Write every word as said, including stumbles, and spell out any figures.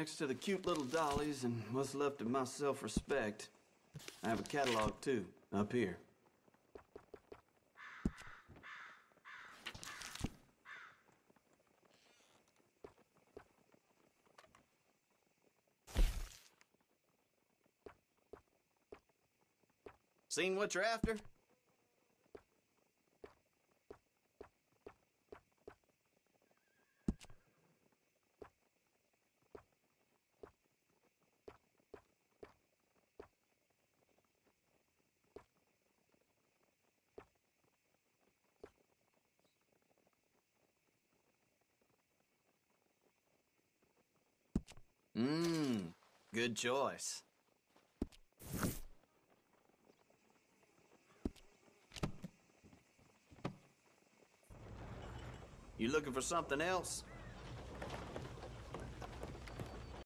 Next to the cute little dollies and what's left of my self-respect, I have a catalog too, up here. Seen what you're after? Mmm, good choice. You looking for something else?